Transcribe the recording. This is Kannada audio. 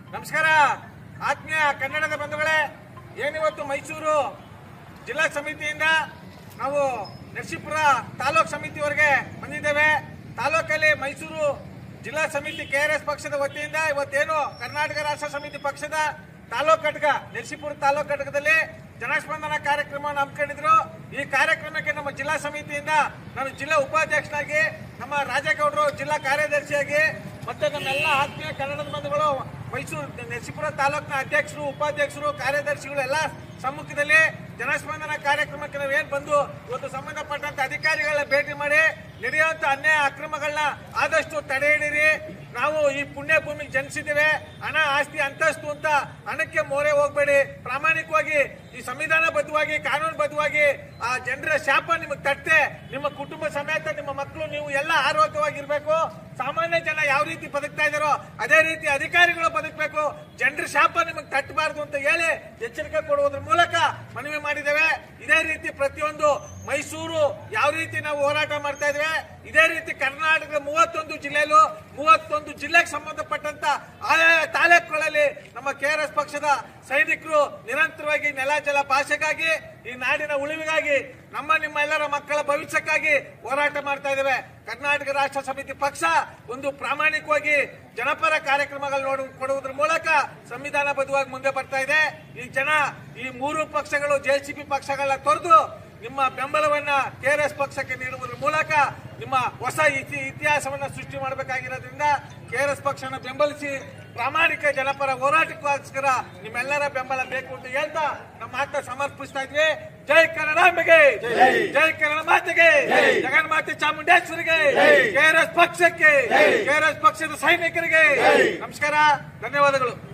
ನಮಸ್ಕಾರ ಆತ್ಮೀಯ ಕನ್ನಡದ ಬಂಧುಗಳೇ, ಏನಿವತ್ತು ಮೈಸೂರು ಜಿಲ್ಲಾ ಸಮಿತಿಯಿಂದ ನಾವು ನರಸೀಪುರ ತಾಲೂಕು ಸಮಿತಿವರೆಗೆ ಬಂದಿದ್ದೇವೆ. ತಾಲೂಕಲ್ಲಿ ಮೈಸೂರು ಜಿಲ್ಲಾ ಸಮಿತಿ ಕೆಆರ್ಎಸ್ ಪಕ್ಷದ ವತಿಯಿಂದ ಇವತ್ತೇನು ಕರ್ನಾಟಕ ರಾಷ್ಟ್ರ ಸಮಿತಿ ಪಕ್ಷದ ತಾಲೂಕು ಘಟಕ ನರಸೀಪುರ ತಾಲೂಕು ಘಟಕದಲ್ಲಿ ಜನಸ್ಪಂದನ ಕಾರ್ಯಕ್ರಮವನ್ನು ಹಮ್ಮಿಕೊಂಡಿದ್ರು. ಈ ಕಾರ್ಯಕ್ರಮಕ್ಕೆ ನಮ್ಮ ಜಿಲ್ಲಾ ಸಮಿತಿಯಿಂದ ನಾನು ಜಿಲ್ಲಾ ಉಪಾಧ್ಯಕ್ಷನಾಗಿ, ನಮ್ಮ ರಾಜೇಗೌಡರು ಜಿಲ್ಲಾ ಕಾರ್ಯದರ್ಶಿಯಾಗಿ, ಮತ್ತೆ ನಮ್ಮೆಲ್ಲ ಆತ್ಮೀಯ ಕನ್ನಡದ ಬಂಧುಗಳು ಮೈಸೂರು ನರಸೀಪುರ ತಾಲೂಕಿನ ಅಧ್ಯಕ್ಷರು, ಉಪಾಧ್ಯಕ್ಷರು, ಕಾರ್ಯದರ್ಶಿಗಳು ಎಲ್ಲ ಸಮ್ಮುಖದಲ್ಲಿ ಜನಸ್ಪಂದನ ಕಾರ್ಯಕ್ರಮಕ್ಕೆ ನಾವೇನು ಬಂದು ಇವತ್ತು ಸಂಬಂಧಪಟ್ಟಂತ ಅಧಿಕಾರಿಗಳನ್ನ ಭೇಟಿ ಮಾಡಿ ನಡೆಯುವಂತ ಅನ್ಯಾಯ ಅಕ್ರಮಗಳನ್ನ ಆದಷ್ಟು ತಡೆ ಹಿಡೀರಿ. ನಾವು ಈ ಪುಣ್ಯ ಭೂಮಿಗೆ ಜನಿಸಿದ್ದೇವೆ, ಹಣ ಆಸ್ತಿ ಅಂತಸ್ತು ಅಂತ ಹಣಕ್ಕೆ ಮೋರೆ ಹೋಗ್ಬೇಡಿ. ಪ್ರಾಮಾಣಿಕವಾಗಿ ಈ ಸಂವಿಧಾನಬದ್ಧವಾಗಿ ಕಾನೂನುಬದ್ಧವಾಗಿ ಆ ಜನರ ಶಾಪ ನಿಮಗೆ ತಟ್ಟೆ, ನಿಮ್ಮ ಕುಟುಂಬ ಸಮೇತ ನಿಮ್ಮ ಮಕ್ಕಳು ನೀವು ಎಲ್ಲ ಆರೋಗ್ಯವಾಗಿರ್ಬೇಕು. ಸಾಮಾನ್ಯ ಜನ ಯಾವ ರೀತಿ ಬದುಕ್ತಾ ಇದಾರೋ ಅದೇ ರೀತಿ ಅಧಿಕಾರಿಗಳು ಬದುಕಬೇಕು. ಜನರ ಶಾಪ ನಿಮಗೆ ತಟ್ಟಬಾರದು ಅಂತ ಹೇಳಿ ಎಚ್ಚರಿಕೆ ಕೊಡುವುದರ ಮೂಲಕ ಮನವಿ ಮಾಡಿದ್ದೇವೆ. ಇದೇ ರೀತಿ ಪ್ರತಿಯೊಂದು ಮೈಸೂರು ಯಾವ ರೀತಿ ನಾವು ಹೋರಾಟ ಮಾಡ್ತಾ ಇದ್ದೇವೆ, ಇದೇ ರೀತಿ ಕರ್ನಾಟಕದ 31 ಜಿಲ್ಲೆಯಲ್ಲೂ 31 ಜಿಲ್ಲೆಗೆ ಸಂಬಂಧಪಟ್ಟಂತ ಆಯಾ ತಾಲೂಕುಗಳಲ್ಲಿ ನಮ್ಮ ಕೆಆರ್ಎಸ್ ಪಕ್ಷದ ಸೈನಿಕರು ನಿರಂತರವಾಗಿ ನೆಲ ಜಲ ಭಾಷೆಗಾಗಿ, ಈ ನಾಡಿನ ಉಳಿವಿಗಾಗಿ, ನಿಮ್ಮ ಎಲ್ಲರ ಮಕ್ಕಳ ಭವಿಷ್ಯಕ್ಕಾಗಿ ಹೋರಾಟ ಮಾಡ್ತಾ ಇದ್ದೇವೆ. ಕರ್ನಾಟಕ ರಾಷ್ಟ್ರ ಸಮಿತಿ ಪಕ್ಷ ಒಂದು ಪ್ರಾಮಾಣಿಕವಾಗಿ ಜನಪರ ಕಾರ್ಯಕ್ರಮಗಳು ಕೊಡುವುದರ ಮೂಲಕ ಸಂವಿಧಾನಬದ್ಧವಾಗಿ ಮುಂದೆ ಬರ್ತಾ ಇದೆ. ಈ ಮೂರು ಪಕ್ಷಗಳು ಜೆಸಿಪಿ ಪಕ್ಷಗಳನ್ನ ತೊರೆದು ನಿಮ್ಮ ಬೆಂಬಲವನ್ನ ಕೆಆರ್ಎಸ್ ಪಕ್ಷಕ್ಕೆ ನೀಡುವುದರ ಮೂಲಕ ನಿಮ್ಮ ಹೊಸ ಇತಿಹಾಸವನ್ನ ಸೃಷ್ಟಿ ಮಾಡಬೇಕಾಗಿರೋದ್ರಿಂದ ಕೆಆರ್ಎಸ್ ಪಕ್ಷನ ಬೆಂಬಲಿಸಿ ಪ್ರಾಮಾಣಿಕ ಜನಪರ ಹೋರಾಟಕ್ಕೋಸ್ಕರ ನಿಮ್ಮೆಲ್ಲರ ಬೆಂಬಲ ಬೇಕು ಅಂತ ಹೇಳ್ತಾ ನಮ್ಮ ಮಾತನ್ನ ಸಮರ್ಪಿಸ್ತಾ ಇದ್ವಿ. ಜೈ ಕನ್ನಡಾಂಬೆಗೆ, ಜೈ ಕನ್ನಡ ಮಾತೆಗೆ, ಜಗನ್ಮಾತೆ ಚಾಮುಂಡೇಶ್ವರಿಗೆ, ಕೆಆರ್ಎಸ್ ಪಕ್ಷಕ್ಕೆ, ಕೆಆರ್ಎಸ್ ಪಕ್ಷದ ಸೈನಿಕರಿಗೆ ನಮಸ್ಕಾರ, ಧನ್ಯವಾದಗಳು.